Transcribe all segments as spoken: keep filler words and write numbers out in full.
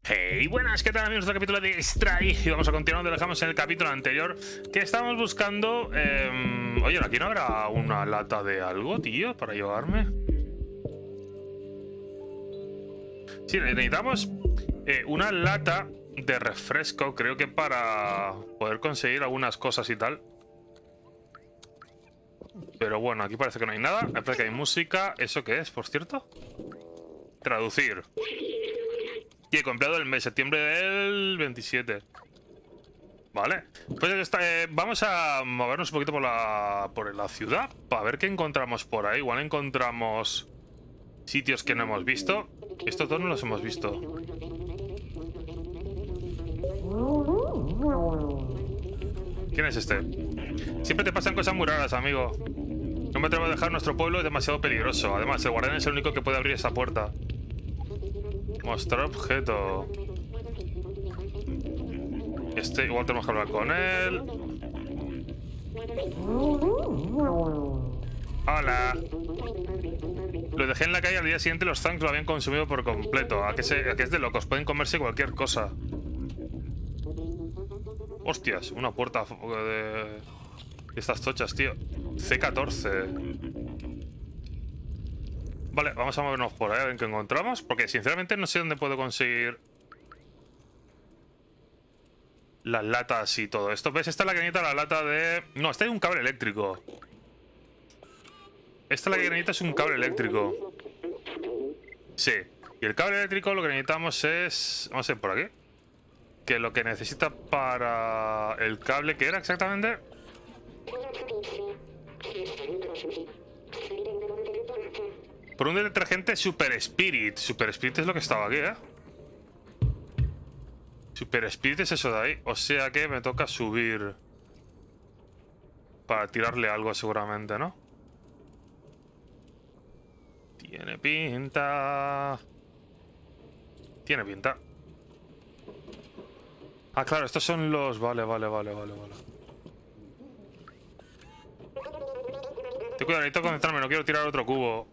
Hey, buenas, ¿qué tal amigos? Nuestro capítulo de Stray. Y vamos a continuar donde dejamos en el capítulo anterior, que estábamos buscando... Eh... Oye, ¿aquí no habrá una lata de algo, tío, para llevarme? Sí, necesitamos eh, una lata de refresco, creo que para poder conseguir algunas cosas y tal. Pero bueno, aquí parece que no hay nada. Parece que hay música. ¿Eso qué es, por cierto? Traducir. Y he comprado el mes, septiembre del veintisiete. Vale. Pues está, eh, vamos a movernos un poquito por la, por la ciudad para ver qué encontramos por ahí. Igual encontramos sitios que no hemos visto. Estos dos no los hemos visto. ¿Quién es este? Siempre te pasan cosas muy raras, amigo. No me atrevo a dejar nuestro pueblo, es demasiado peligroso. Además, el guardián es el único que puede abrir esa puerta. Mostrar objeto. Este igual tenemos que hablar con él. Hola. Lo dejé en la calle, al día siguiente los Zanks lo habían consumido por completo. ¿A qué, se, a qué es de locos? Pueden comerse cualquier cosa. Hostias, una puerta de estas tochas, tío. C catorce. Vale, vamos a movernos por ahí a ver qué encontramos. Porque sinceramente no sé dónde puedo conseguir las latas y todo esto. ¿Ves? Esta es la que necesita la lata de... No, esta es un cable eléctrico. Esta es la que necesita es un cable eléctrico. Sí. Y el cable eléctrico lo que necesitamos es... Vamos a ir por aquí. Que lo que necesita para el cable... ¿Qué era exactamente? Por un detergente Super Spirit. Super Spirit es lo que estaba aquí, ¿eh? Super Spirit es eso de ahí. O sea que me toca subir para tirarle algo seguramente, ¿no? Tiene pinta. Tiene pinta. Ah, claro, estos son los... Vale, vale, vale, vale, vale. Ten cuidado, necesito concentrarme, no quiero tirar otro cubo.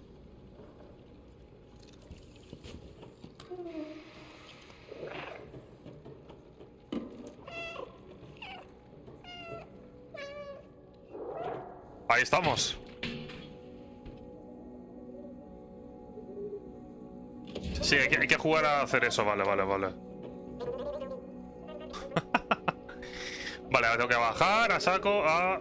Ahí estamos. Sí, hay que, hay que jugar a hacer eso. Vale, vale, vale. Vale, ahora tengo que bajar a saco a...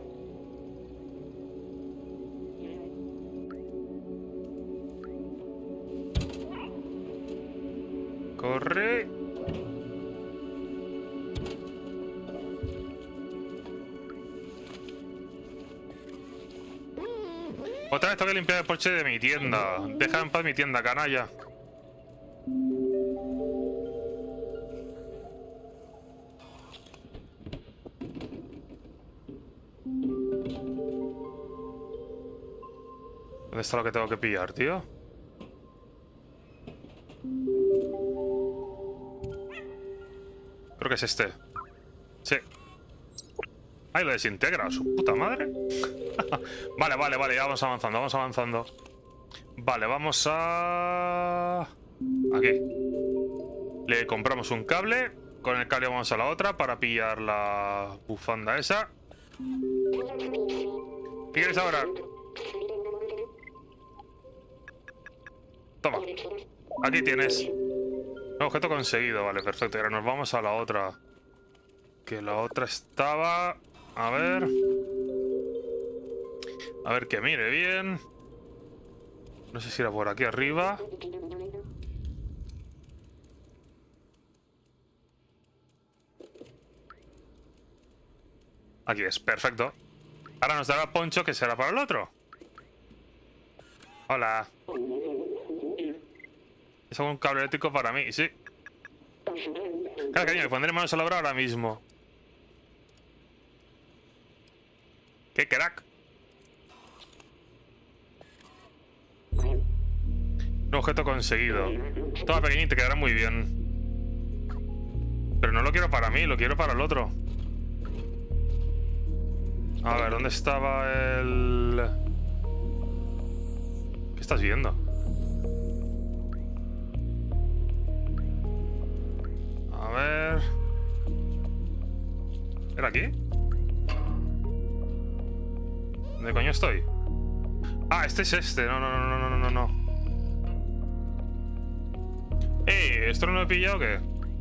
Corre. Otra vez tengo que limpiar el porche de mi tienda. Deja en paz mi tienda, canalla. ¿Dónde está lo que tengo que pillar, tío? Creo que es este. Sí. Ay, lo desintegra, su puta madre. Vale, vale, vale, ya vamos avanzando, vamos avanzando. Vale, vamos a... Aquí. Le compramos un cable. Con el cable vamos a la otra para pillar la bufanda esa. ¿Qué quieres ahora? Toma. Aquí tienes. Objeto conseguido, vale, perfecto. Y ahora nos vamos a la otra. Que la otra estaba... A ver... A ver que mire bien. No sé si era por aquí arriba. Aquí es, perfecto. Ahora nos dará poncho que será para el otro. Hola. Es un cable eléctrico para mí, sí. Claro, cariño, me pondré manos a la obra ahora mismo. ¡Qué crack! Un objeto conseguido. Toma, pequeñín, te quedará muy bien. Pero no lo quiero para mí, lo quiero para el otro. A ver, ¿dónde estaba el...? ¿Qué estás viendo? ¿Era aquí? ¿Dónde coño estoy? Ah, este es este. No, no, no, no, no, no, no. ¡Ey! ¿Esto no lo he pillado o qué?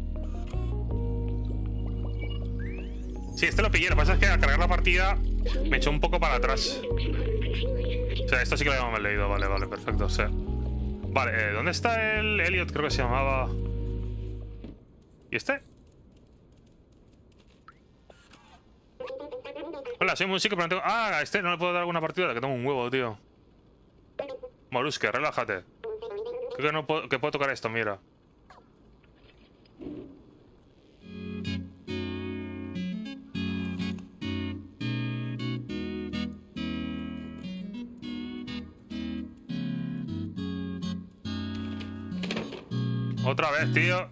Sí, este lo pillé. Lo que pasa es que al cargar la partida me echó un poco para atrás. O sea, esto sí que lo habíamos leído. Vale, vale, perfecto. O sea. Vale, eh, ¿dónde está el Elliot? Creo que se llamaba. ¿Y este? Hola, soy músico, pero no tengo... Ah, este no le puedo dar alguna partida, que tengo un huevo, tío. Moruske, relájate. Creo que no puedo, que puedo tocar esto, mira. Otra vez, tío.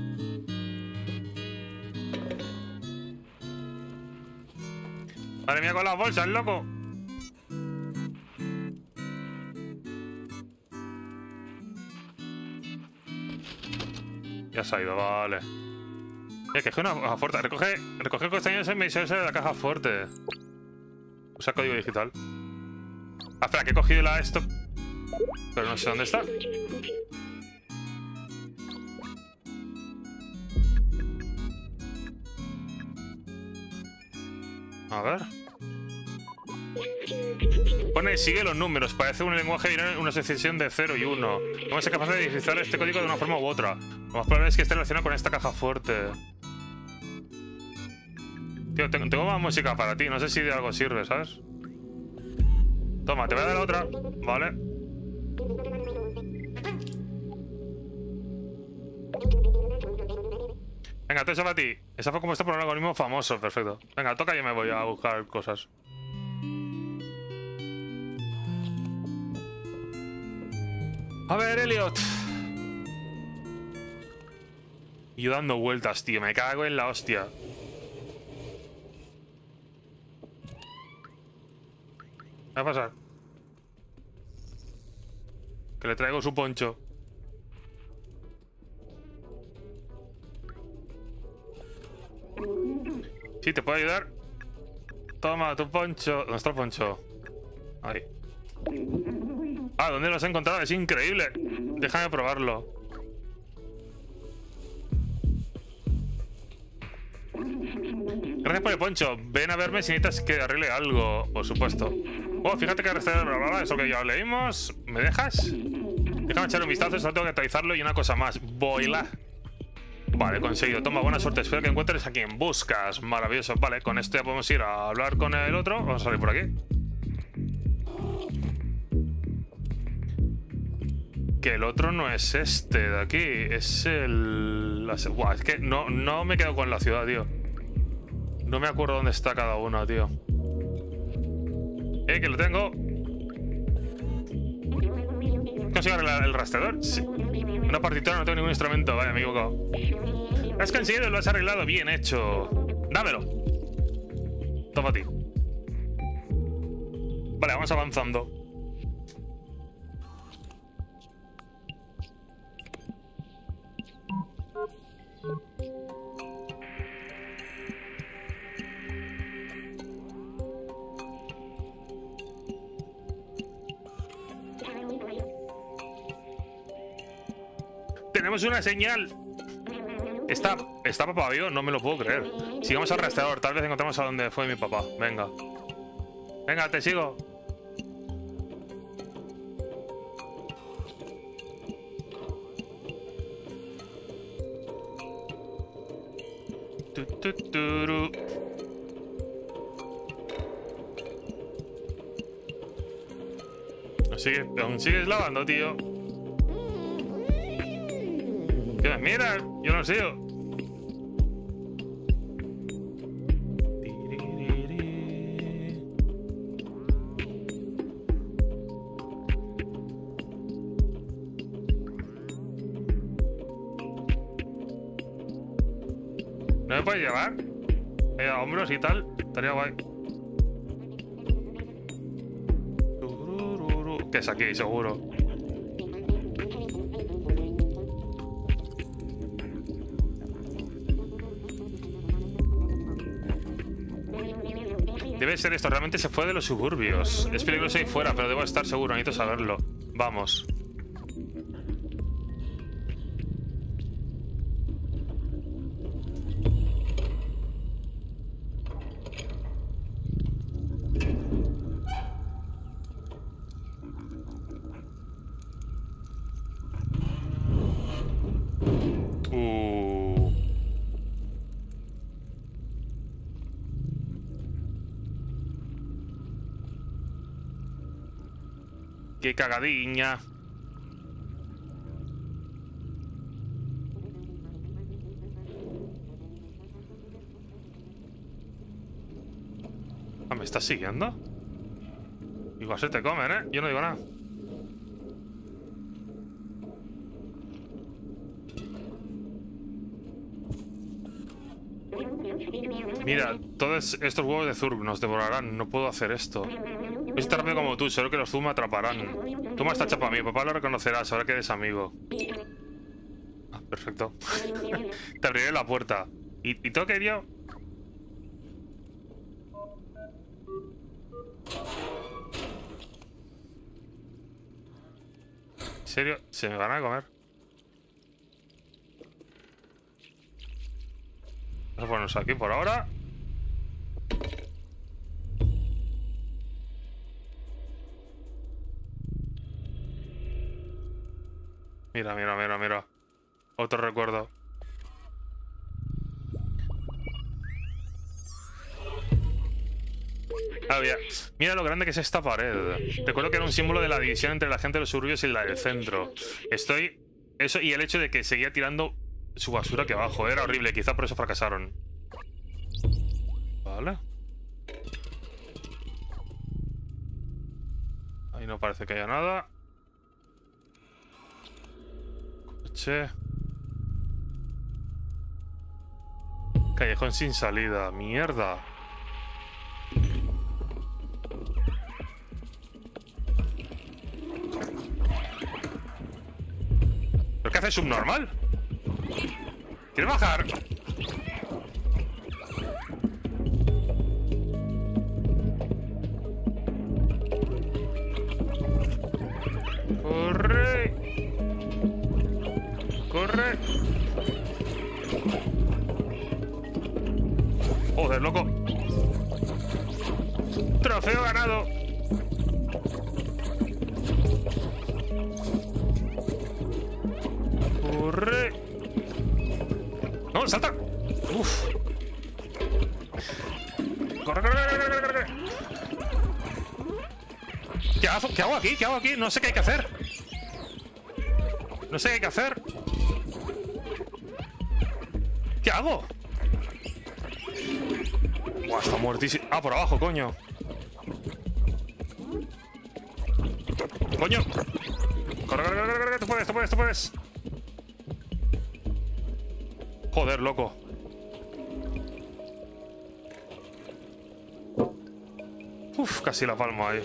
Madre mía, con las bolsas, loco. Ya se ha ido, vale. Eh, que es una caja fuerte. Recoge, recoge costaños en misiones de la caja fuerte. Usa código digital. Ah, espera, que he cogido la esto. Pero no sé dónde está. A ver. Pone, sigue los números. Parece un lenguaje binario, una sucesión de cero y uno. Vamos a ser capaces de digitalizar este código de una forma u otra. Lo más probable es que esté relacionado con esta caja fuerte. Tío, tengo, tengo más música para ti. No sé si de algo sirve, ¿sabes? Toma, te voy a dar la otra. Vale. Venga, todo eso para ti. Esa fue compuesta por un algoritmo famoso. Perfecto. Venga, toca y yo me voy a buscar cosas. A ver, Elliot. Y yo dando vueltas, tío. Me cago en la hostia. ¿Qué va a pasar? Que le traigo su poncho. Sí, ¿te puedo ayudar? Toma, tu poncho. ¿Dónde está el poncho? Ahí. Ah, ¿dónde lo has encontrado? Es increíble. Déjame probarlo. Gracias por el poncho. Ven a verme si necesitas que arregle algo. Por supuesto. Oh, fíjate que restaurado bla bla bla. Eso que ya leímos. ¿Me dejas? Déjame echar un vistazo. Solo tengo que actualizarlo y una cosa más. Boila. Vale, conseguido. Toma, buena suerte. Espero que encuentres a quien buscas. Maravilloso. Vale, con esto ya podemos ir a hablar con el otro. Vamos a salir por aquí. Que el otro no es este de aquí. Es el... La... Buah, es que no, no me quedo con la ciudad, tío. No me acuerdo dónde está cada uno, tío. Eh, que lo tengo. ¿Consigo arreglar el rastreador? Sí. Una partitura, no tengo ningún instrumento. Vaya, me he equivocado. Has conseguido, lo has arreglado. Bien hecho. Dámelo. Toma a ti. Vale, vamos avanzando. Tenemos una señal. Está, está papá vivo, no me lo puedo creer. Sigamos al rastreador, tal vez encontramos a donde fue mi papá. Venga. Venga, te sigo. Tu, tu, turu. Sigue, aún sigues lavando, tío. ¿Qué me miras? Yo no sé. ¿No me puedes llevar? Eh, a hombros y tal. Estaría guay. Que es aquí, seguro. Debe ser esto, realmente se fue de los suburbios. Es peligroso ahí fuera, pero debo estar seguro, necesito saberlo. Vamos. Uh. Qué cagadiña. Ah, ¿me estás siguiendo? Igual se te comen, ¿eh? Yo no digo nada. Mira, todos estos huevos de Zurg nos devorarán. No puedo hacer esto. Es tan rápido como tú, seguro que los Zurg me atraparán. Toma esta chapa a mí, papá lo reconocerá, sabrá que eres amigo. Ah, perfecto. Te abriré la puerta. ¿Y, y todo quería? ¿En serio? ¿Se me van a comer? Vamos a ponernos aquí por ahora. Mira, mira, mira, mira. Otro recuerdo. Ah, mira. Mira lo grande que es esta pared. Recuerdo que era un símbolo de la división entre la gente de los suburbios y la del centro. Estoy... Eso y el hecho de que seguía tirando su basura aquí abajo. Era horrible, quizá por eso fracasaron. Vale. Ahí no parece que haya nada. Coche. Callejón sin salida. Mierda. ¿Pero qué hace subnormal? ¿Quieres bajar? Corre. Corre. Joder, loco. Trofeo ganado. Corre. No, salta. Uf. Corre, corre, corre, corre, corre. ¿Qué hago? ¿Qué hago aquí? ¿Qué hago aquí? No sé qué hay que hacer. No sé qué hay que hacer. ¿Qué hago? Buah, está muertísimo. Ah, por abajo, coño. Coño. Corre, corre, corre, corre. Tú puedes, tú puedes, tú puedes. Joder, loco. Uf, casi la palmo ahí.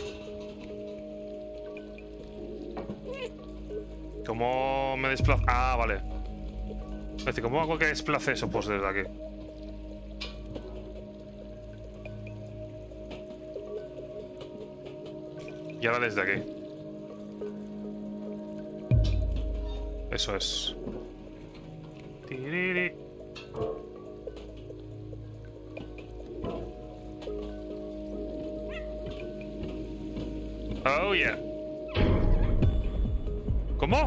¿Cómo me desplazo? Ah, vale. Es decir, ¿cómo hago que desplace eso? Pues desde aquí. Y ahora desde aquí. Eso es. Tiriri. Oh, yeah. ¿Cómo?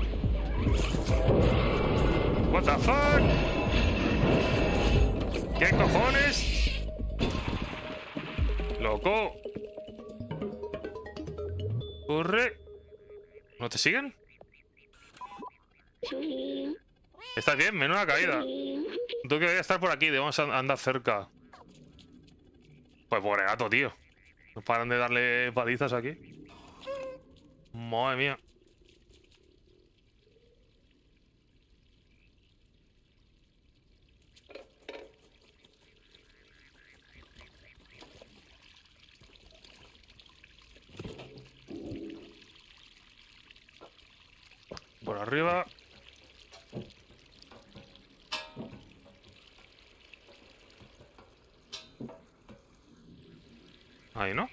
What the fuck? ¿Qué cojones? Loco. Corre. ¿No te siguen? ¿Estás bien? Menuda caída. Tú que voy a estar por aquí, debemos andar cerca. Pues pobre gato, tío. No paran de darle palizas aquí. Madre mía. Por arriba. Ahí, ¿no?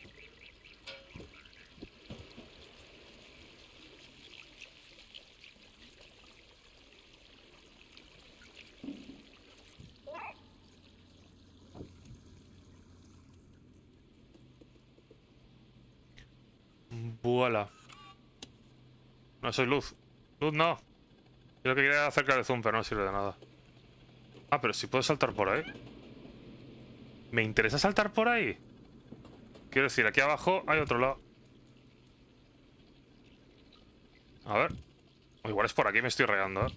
Vuela. No soy luz. Luz no. Yo lo que quería era acercar el zoom, pero no sirve de nada. Ah, pero si puedo saltar por ahí. ¿Me interesa saltar por ahí? Quiero decir, aquí abajo hay otro lado. A ver. O igual es por aquí, me estoy regando, ¿eh?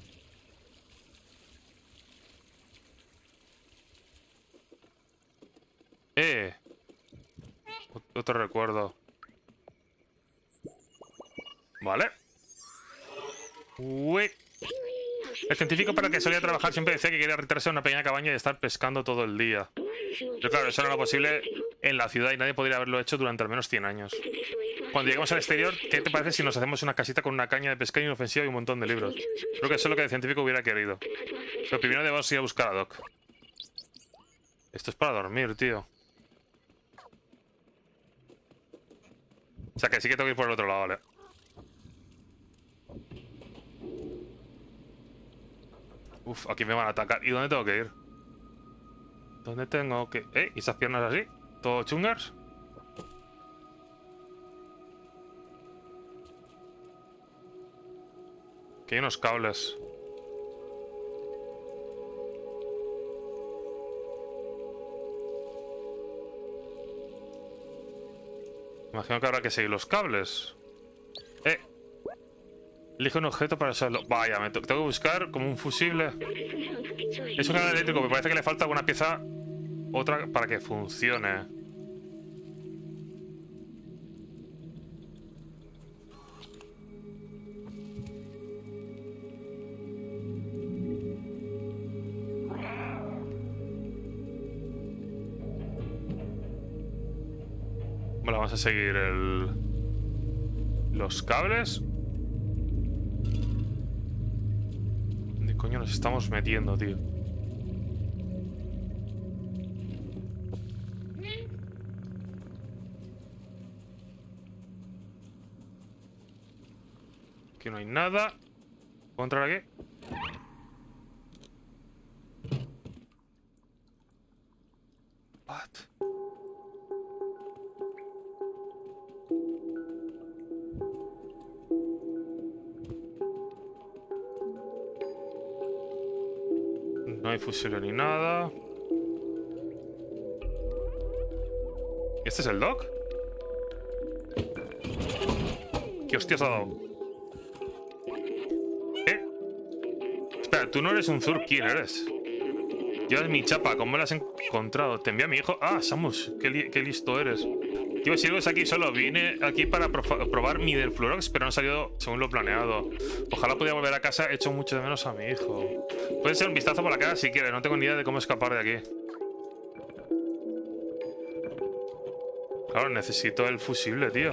Eh. Otro recuerdo. Vale. Uy. El científico para el que solía trabajar siempre decía que quería retirarse a una pequeña cabaña y estar pescando todo el día. Pero claro, eso no era posible en la ciudad y nadie podría haberlo hecho durante al menos cien años. Cuando lleguemos al exterior, ¿qué te parece si nos hacemos una casita con una caña de pesca inofensiva y un montón de libros? Creo que eso es lo que el científico hubiera querido. Pero primero debemos ir a buscar a Doc. Esto es para dormir, tío. O sea que sí que tengo que ir por el otro lado, vale. Uf, aquí me van a atacar. ¿Y dónde tengo que ir? ¿Dónde tengo que...? ¿Eh? ¿Y esas piernas así? ¿Todo chungas? Aquí hay unos cables. Imagino que habrá que seguir los cables. Eh. Elige un objeto para usarlo. Vaya, me tengo que buscar como un fusible. Es un canal eléctrico. Me parece que le falta alguna pieza. Otra para que funcione. Vale, vamos a seguir el... los cables. ¿Dónde coño nos estamos metiendo, tío? Aquí no hay nada. ¿Puedo entrar aquí? What? No hay fusible ni nada. ¿Este es el Doc? ¿Qué hostias ha dado? ¿Eh? Espera, tú no eres un Zur, ¿quién eres? Llevas mi chapa, ¿cómo me la has encontrado? Te envié a mi hijo. Ah, Samus, qué, li qué listo eres. Llevo siglos aquí solo. Vine aquí para pro probar mi del Fluorox, pero no ha salido según lo planeado. Ojalá pudiera volver a casa. He hecho mucho de menos a mi hijo. Puedes echar un vistazo por la cara si quieres. No tengo ni idea de cómo escapar de aquí. Claro, necesito el fusible, tío.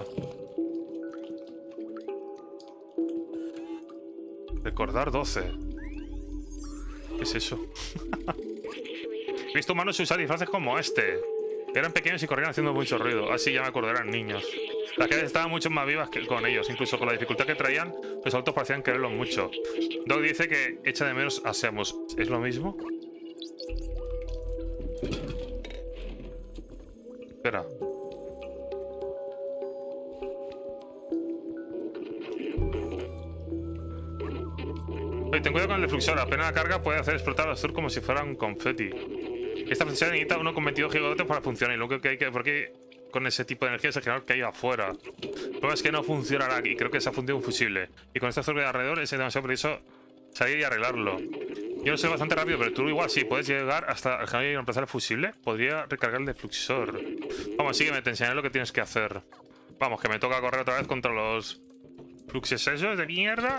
Recordar doce. ¿Qué es eso? He visto humanos usar disfraces como este. Eran pequeños y corrían haciendo mucho ruido. Así ya me acuerdo, eran niños. Las calles estaban mucho más vivas que con ellos. Incluso con la dificultad que traían, los autos parecían quererlo mucho. Doc dice que echa de menos a Samus. ¿Es lo mismo? Espera. Oye, ten cuidado con el defluxor. Apenas la carga puede hacer explotar el Zur como si fuera un confeti. Esta función necesita uno con veintidós gigavatios para funcionar. Y lo que hay que... Porque con ese tipo de energía es el generador que hay afuera. El problema es que no funcionará aquí. Creo que se ha fundido un fusible. Y con esta Zur de alrededor es demasiado preciso salir y arreglarlo. Yo no soy bastante rápido, pero tú igual sí. Puedes llegar hasta el generador y reemplazar el fusible. Podría recargar el defluxor. Vamos, sígueme. Te enseñaré lo que tienes que hacer. Vamos, que me toca correr otra vez contra los fluxes esos de mierda.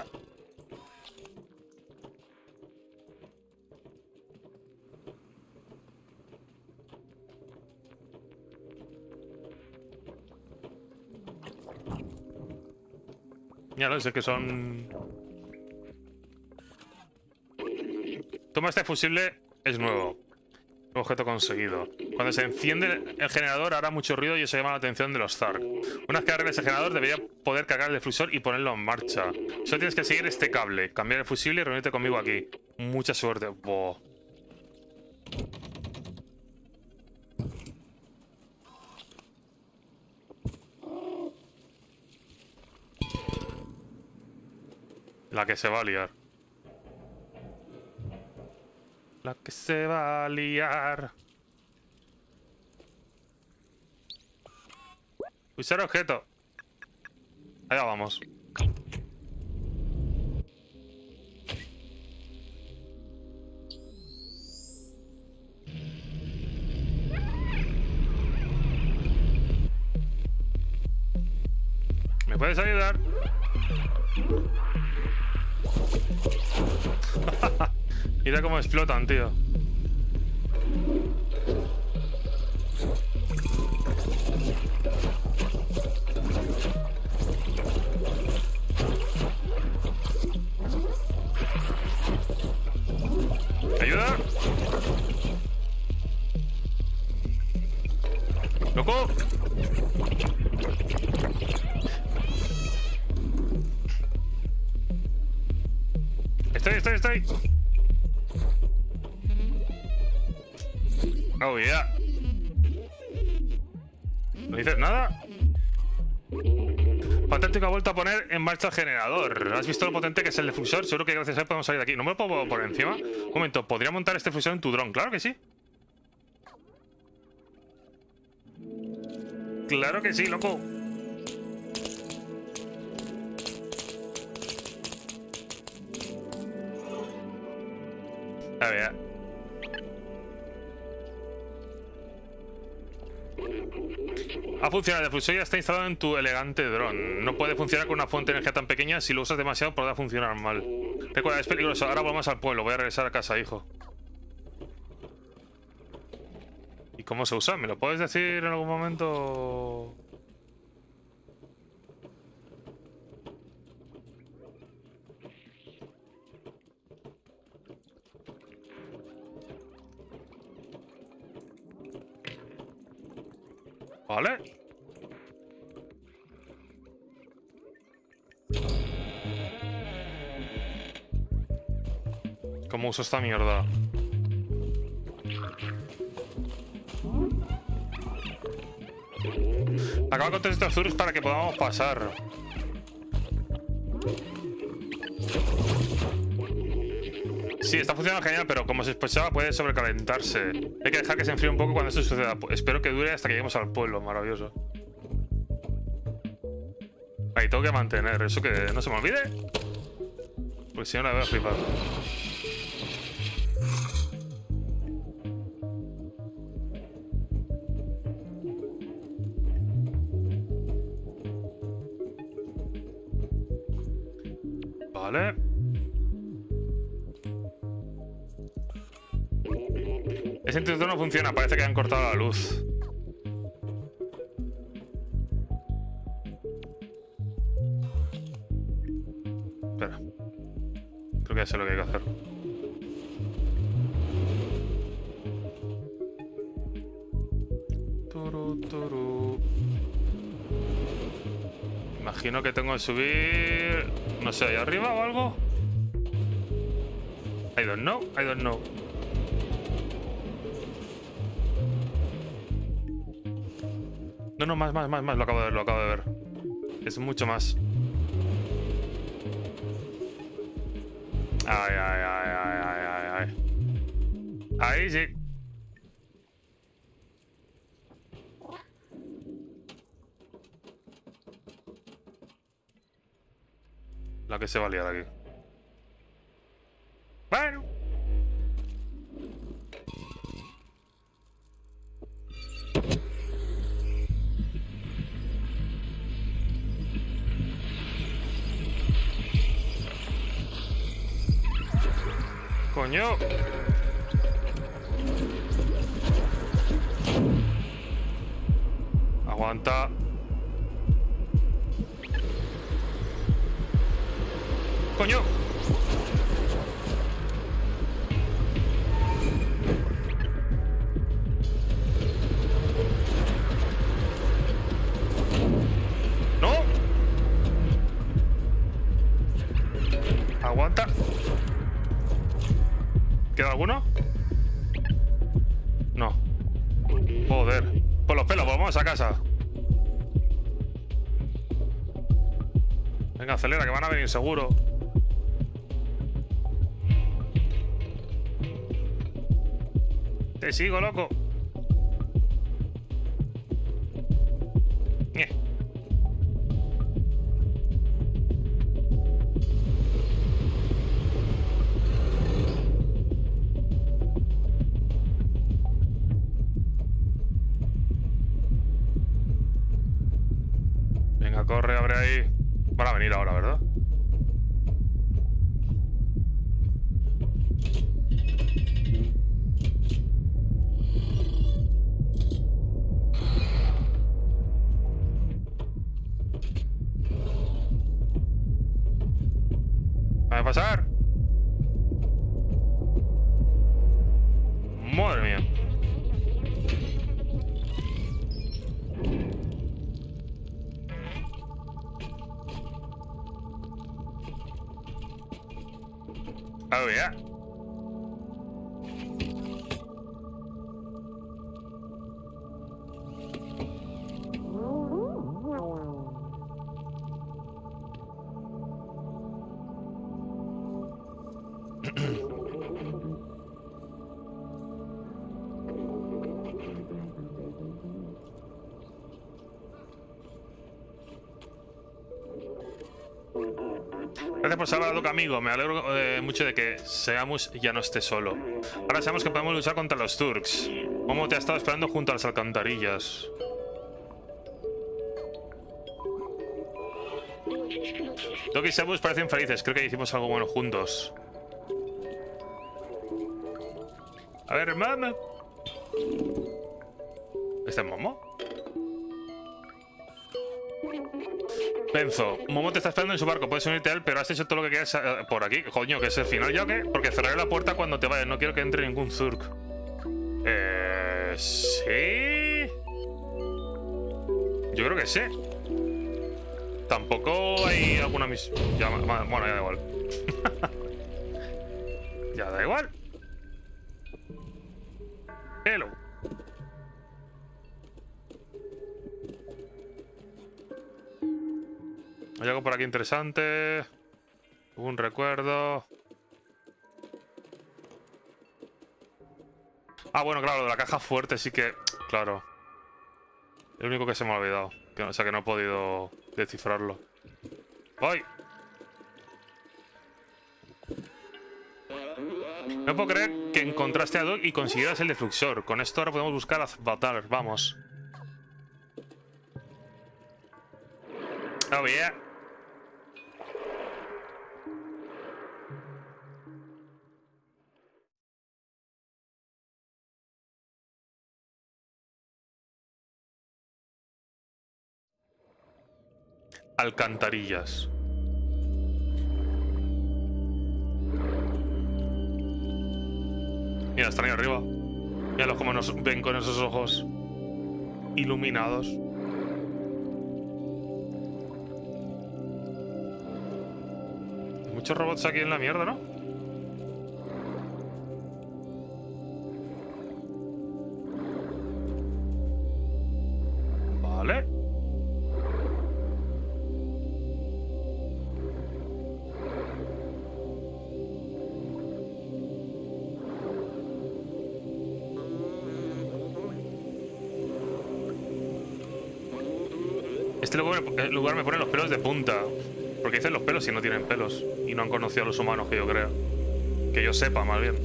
Ya lo sé que son... Toma este fusible, es nuevo. Objeto conseguido. Cuando se enciende el generador hará mucho ruido y eso llama la atención de los Zark. Una vez que arregles el generador debería poder cargar el difusor y ponerlo en marcha. Solo tienes que seguir este cable, cambiar el fusible y reunirte conmigo aquí. Mucha suerte. Boh. La que se va a liar. La que se va a liar. Usar objeto. Allá vamos. ¿Me puedes ayudar? Mira cómo explotan, tío. ¿Ayuda? ¡Loco! Estoy, estoy, estoy. Oh, yeah. ¿No dices nada? Fantástico, ha vuelto a poner en marcha el generador. ¿Has visto lo potente que es el difusor? Seguro que gracias a él podemos salir de aquí. ¿No me lo puedo poner encima? Un momento, ¿podría montar este difusor en tu dron? Claro que sí. Claro que sí, loco. A ver. Ha funcionado, el difusor ya está instalado en tu elegante dron. No puede funcionar con una fuente de energía tan pequeña. Si lo usas demasiado podrá funcionar mal. Recuerda, es peligroso. Ahora volvamos al pueblo. Voy a regresar a casa, hijo. ¿Y cómo se usa? ¿Me lo puedes decir en algún momento? Vale. ¿Cómo uso esta mierda? Acaba con tres estos azules para que podamos pasar. Sí, está funcionando genial, pero como se sospechaba puede sobrecalentarse. Hay que dejar que se enfríe un poco cuando esto suceda. Espero que dure hasta que lleguemos al pueblo. Maravilloso. Ahí tengo que mantener. Eso que no se me olvide. Porque si no la voy a flipar. Vale. Ese interruptor no funciona, parece que han cortado la luz. Espera. Creo que ya sé lo que hay que hacer. Turu, turu. Imagino que tengo que subir... No sé, ¿ahí arriba o algo? I don't know, I don't know. No, no, más, más, más, más. Lo acabo de ver, lo acabo de ver. Es mucho más. Ay, ay, ay, ay, ay, ay, ay. Ahí sí. La que se va a liar aquí. Bueno. Coño. Aguanta. Coño. ¿Queda alguno? No. Joder. Por los pelos, pues vamos a casa. Venga, acelera, que van a venir seguro. Te sigo, loco. Ñe. Venga, corre, abre ahí. Van a venir ahora, ¿verdad? ¿Va a pasar? Madre mía. Oh, yeah. Gracias por salvar a Doc, amigo. Me alegro eh, mucho de que Seamus ya no esté solo. Ahora sabemos que podemos luchar contra los Turks. Momo te ha estado esperando junto a las alcantarillas. Doc y Seamus parecen felices. Creo que hicimos algo bueno juntos. A ver, mamá. ¿Este es Momo? Benzo, Momo te está esperando en su barco. Puedes unirte a él, pero has hecho todo lo que quieras uh, por aquí. Coño, que es el final. ¿Yo qué? Porque cerraré la puerta cuando te vayas. No quiero que entre ningún Zurk. Eh... ¿Sí? Yo creo que sí. Tampoco hay alguna misión. Ya, bueno, ya da igual. Ya da igual. Hello. Hay algo por aquí interesante. Un recuerdo. Ah, bueno, claro, de la caja fuerte sí que... Claro. El único que se me ha olvidado. Que, o sea, que no he podido descifrarlo. ¡Ay! No puedo creer que encontraste a Doc y consiguieras el defluxor. Con esto ahora podemos buscar a Batar. Vamos. Oh, yeah. Alcantarillas. Mira, están ahí arriba. Míralos cómo nos ven con esos ojos iluminados. Hay muchos robots aquí en la mierda, ¿no? Vale. Este lugar me pone los pelos de punta. Porque dicen los pelos si no tienen pelos. Y no han conocido a los humanos, que yo creo. Que yo sepa, más bien.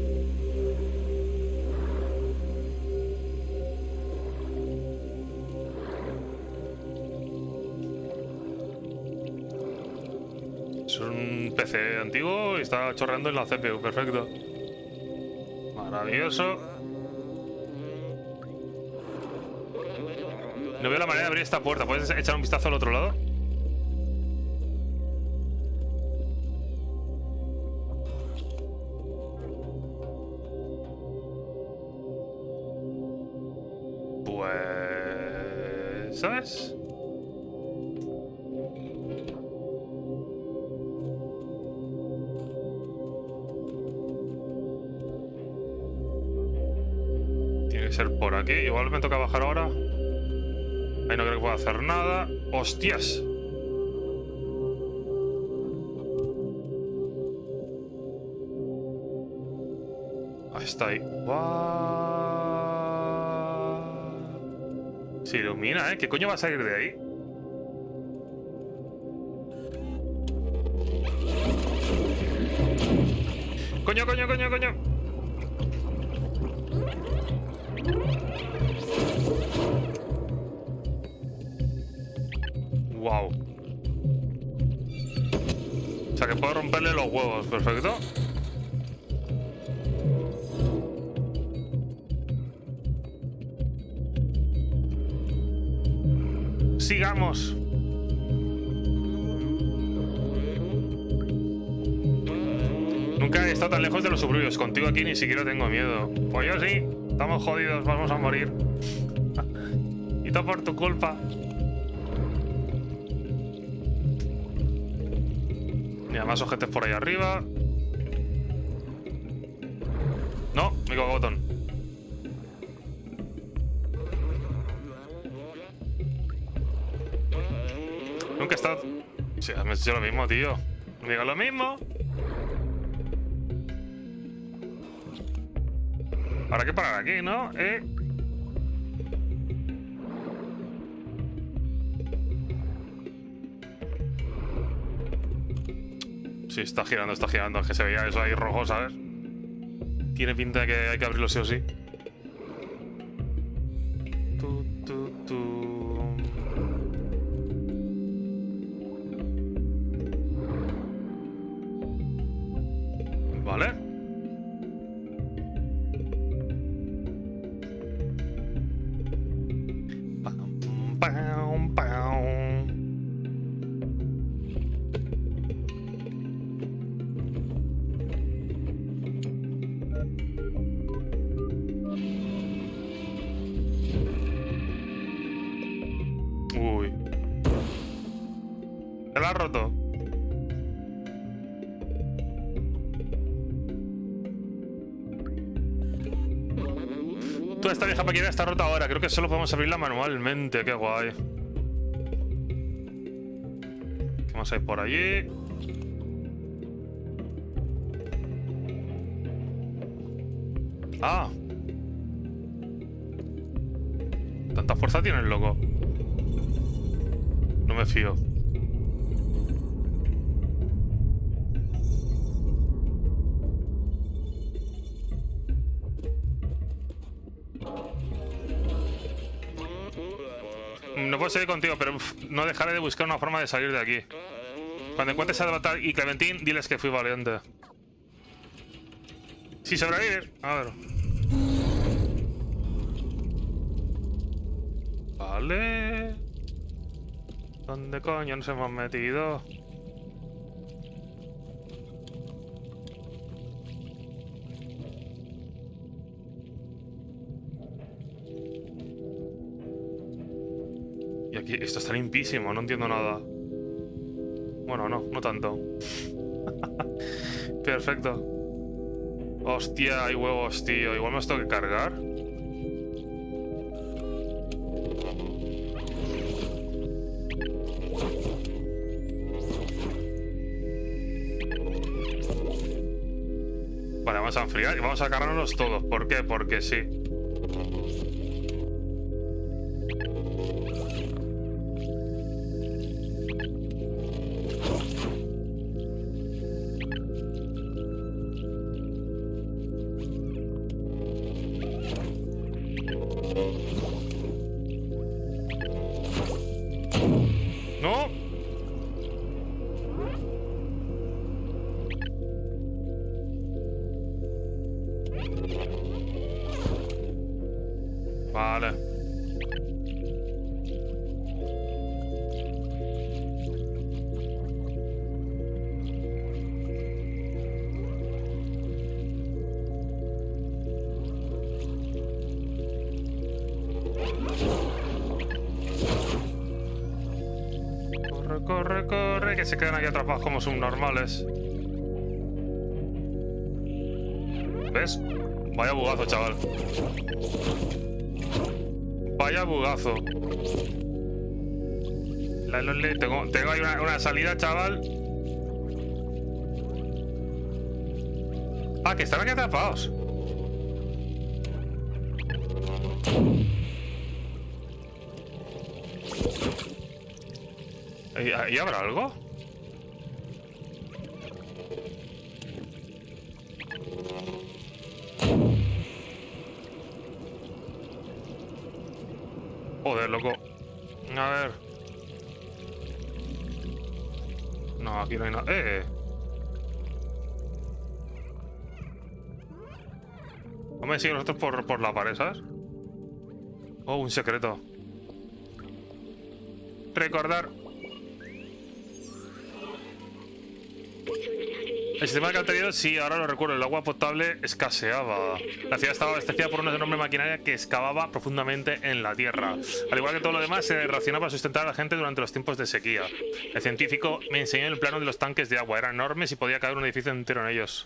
Es un P C antiguo y está chorreando en la C P U. Perfecto. Maravilloso. No veo la manera de abrir esta puerta. ¿Puedes echar un vistazo al otro lado? Pues... ¿sabes? Tiene que ser por aquí. Igual me toca bajar ahora. Ahí no creo que pueda hacer nada. ¡Hostias! Ahí está ahí. ¡Guau! Se ilumina, ¿eh? ¿Qué coño va a salir de ahí? ¡Coño, coño, coño, coño! ¡Wow! O sea que puedo romperle los huevos, perfecto. Sigamos. Nunca he estado tan lejos de los suburbios. Contigo aquí ni siquiera tengo miedo. Pues yo sí. Estamos jodidos, vamos a morir. Y todo por tu culpa. Mira, más objetos por ahí arriba. No, me equivoco botón. Nunca he estado... Sí, me has dicho lo mismo, tío. Me digas lo mismo. Habrá que parar aquí, ¿no? ¿Eh? Sí, está girando, está girando. Es que se veía eso ahí rojo, ¿sabes? Tiene pinta de que hay que abrirlo sí o sí. Tu, tu, tu. Vale. Pam, pam, pam. Uy. Se la ha roto. Toda esta vieja máquina está rota ahora. Creo que solo podemos abrirla manualmente. Qué guay. ¿Qué más hay por allí? Ah. ¿Tanta fuerza tiene el loco? No me fío. No puedo seguir contigo, pero uf, no dejaré de buscar una forma de salir de aquí. Cuando encuentres a Avatar y Clementine, diles que fui valiente. Si sobrevive. A ver. Vale. ¿Dónde coño nos hemos metido? Y aquí, esto está limpísimo, no entiendo nada. Bueno, no, no tanto. Perfecto. Hostia, hay huevos, tío. Igual me los tengo que cargar. Vale, vamos a enfriar y vamos a cargarnos todos. ¿Por qué? Porque sí. ¡No! Vale. Corre, corre, corre, que se quedan aquí atrapados como subnormales. ¿Ves? Vaya bugazo, chaval. Vaya bugazo. La Lonely, tengo, tengo ahí una, una salida, chaval. Ah, que están aquí atrapados. ¿Ahí, ahí habrá algo? Joder, loco. A ver. No, aquí no hay nada. ¡Eh! Hombre, sí, nosotros por, por la pared, ¿sabes? Oh, un secreto. Recordar. El sistema de alcantarillado, sí, ahora lo recuerdo. El agua potable escaseaba. La ciudad estaba abastecida por una enorme maquinaria que excavaba profundamente en la tierra. Al igual que todo lo demás, se racionaba para sustentar a la gente durante los tiempos de sequía. El científico me enseñó el plano de los tanques de agua. Eran enormes y podía caber un edificio entero en ellos.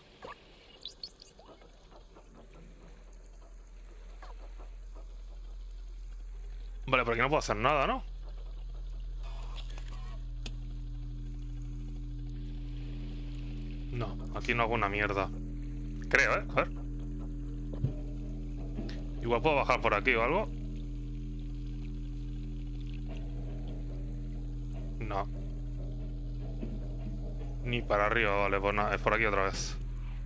Vale, por aquí no puedo hacer nada, ¿no? No, aquí no hago una mierda. Creo, ¿eh? A ver. Igual puedo bajar por aquí o algo. No. Ni para arriba, vale, pues nada, es por aquí otra vez.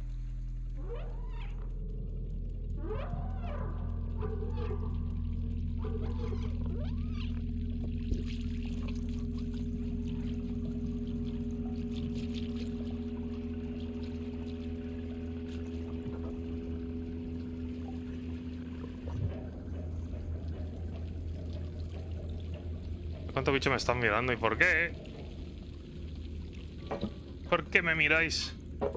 ¿Cuántos bichos me están mirando? ¿Y por qué? ¿Por qué me miráis?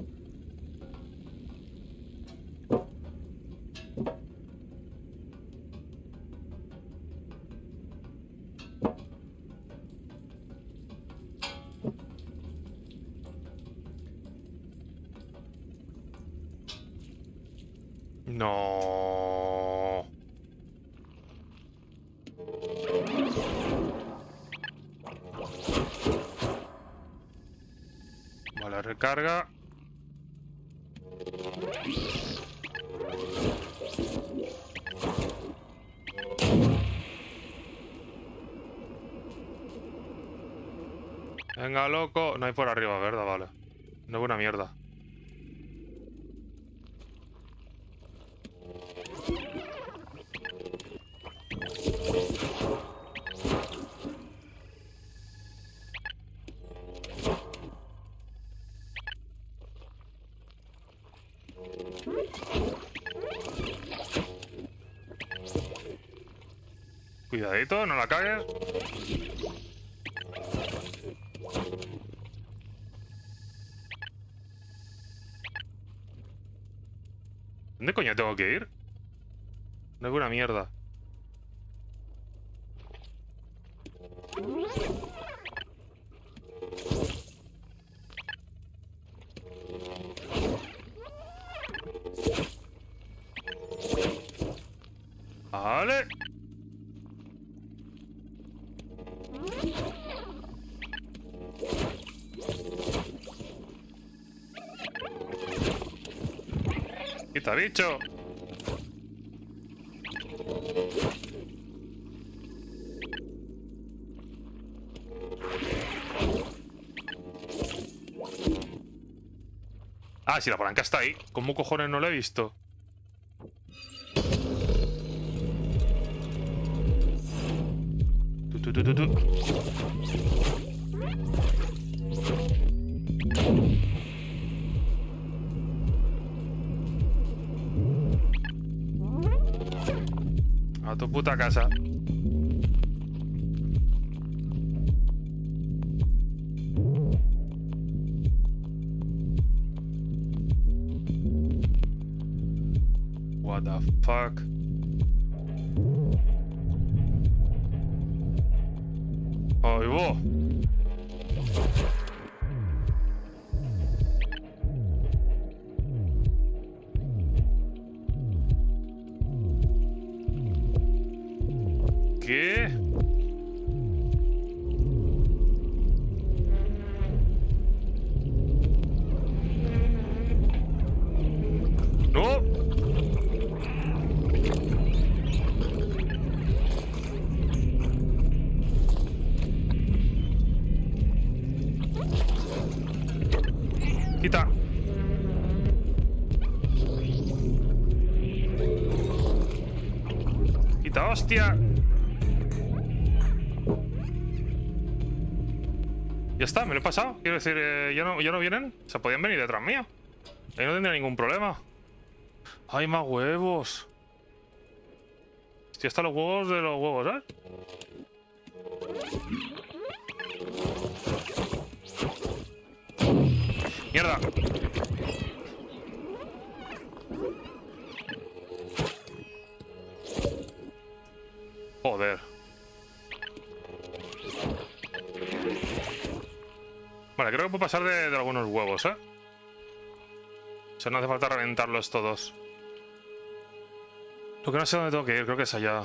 No. Vale, recarga. Venga, loco. No hay por arriba, ¿verdad? Vale. No es una mierda. Cuidadito, no la cagues. ¿Dónde coño tengo que ir? No es una mierda. Vale. Quita, bicho. Ah, si la palanca está ahí. ¿Cómo cojones no la he visto? Tu, tu, tu, tu, tu. A tu puta casa. What the fuck? ¡Ay, vos! qué? ¡No! Quita. Quita, hostia. Ya está, me lo he pasado. Quiero decir, eh, ¿ya, no, ¿ya no vienen? O sea, podían venir detrás mío. Ahí no tendría ningún problema. ¡Hay más huevos! Hostia, están los huevos de los huevos, ¿eh? ¡Mierda! Joder. Vale, creo que puedo pasar de, de algunos huevos, ¿eh? O sea, no hace falta reventarlos todos. Lo que no sé dónde tengo que ir, creo que es allá.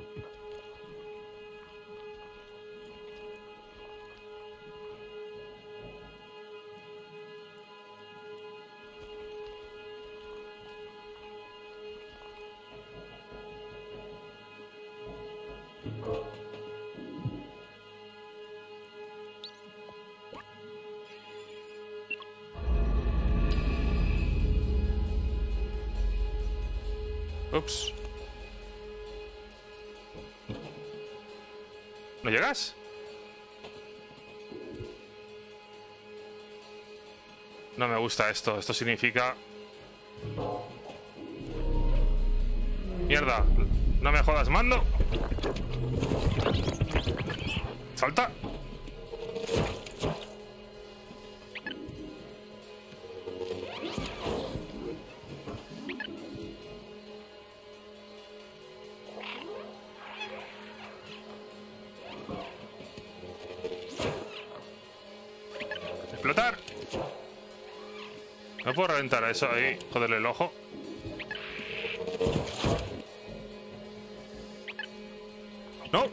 Ups. ¿No llegas? No me gusta esto. Esto significa... Mierda. No me jodas, mando. Salta. Explotar. No puedo reventar a eso ahí, joderle el ojo. No.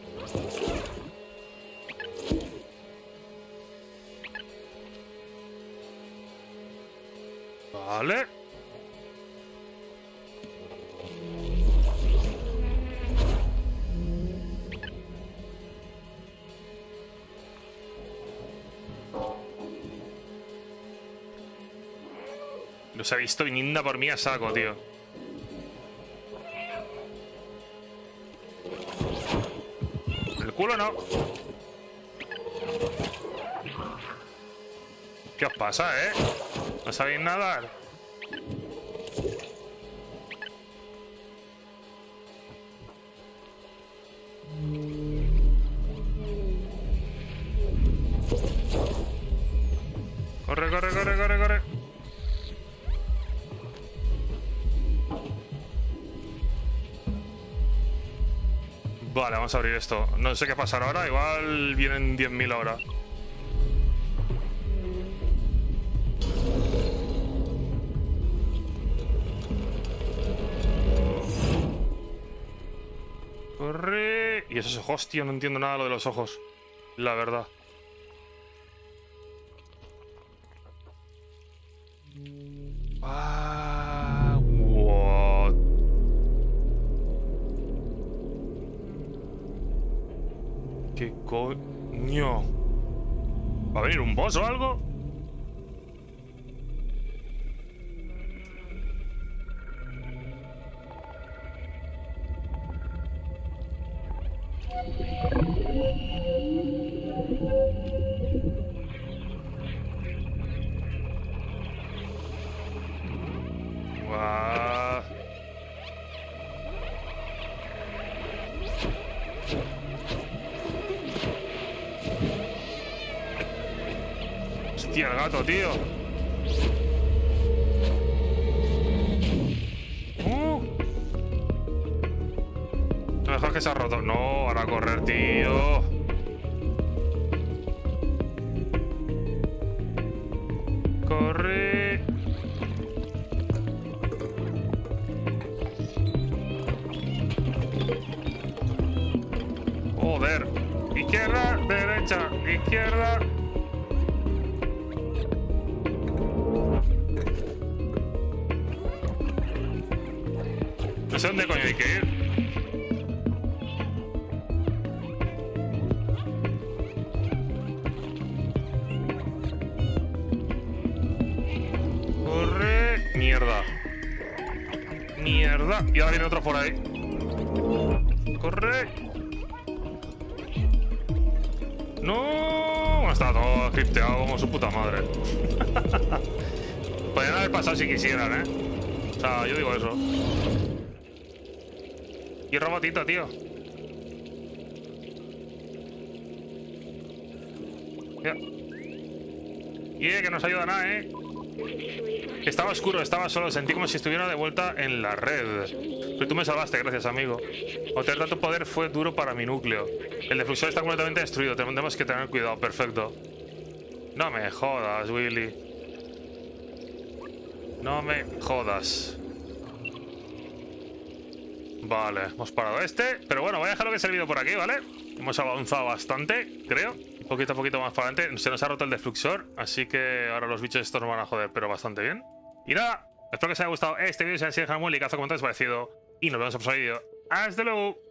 Vale. Los he visto viniendo por mí a saco, tío. El culo no. ¿Qué os pasa, eh? ¿No sabéis nadar? Corre, corre, corre, corre, corre. Vale, vamos a abrir esto. No sé qué pasará ahora. Igual vienen diez mil ahora. Corre. Y esos ojos, tío. No entiendo nada lo de los ojos. La verdad. Ah, what? ¿Qué coño? ¿Va a venir un boss o algo? Guau. Hostia, el gato, tío. Uh. No dejas que se ha roto. No, ahora a correr, tío. Corre. Joder. Izquierda, derecha, izquierda. No sé dónde coño hay que ir. Corre. Mierda. Mierda. Y ahora viene otro por ahí. Corre. No. Está todo cripteado como su puta madre. Podrían haber pasado si quisieran, ¿eh? O sea, yo digo eso. Y robotito, tío. Ya. Y yeah, que no nos ayuda nada, ¿eh? Estaba oscuro, estaba solo. Sentí como si estuviera de vuelta en la red. Pero tú me salvaste, gracias, amigo. Obtener tanto poder fue duro para mi núcleo. El defusor está completamente destruido. Tenemos que tener cuidado. Perfecto. No me jodas, Willy. No me jodas. Vale, hemos parado este. Pero bueno, voy a dejarlo que es el vídeo por aquí, ¿vale? Hemos avanzado bastante, creo. Un poquito a poquito más para adelante. Se nos ha roto el defluxor, así que ahora los bichos estos nos van a joder, pero bastante bien. Y nada, espero que os haya gustado este vídeo. Si es así, dejadme un like, comentarios parecido. Y nos vemos en el próximo vídeo. ¡Hasta luego!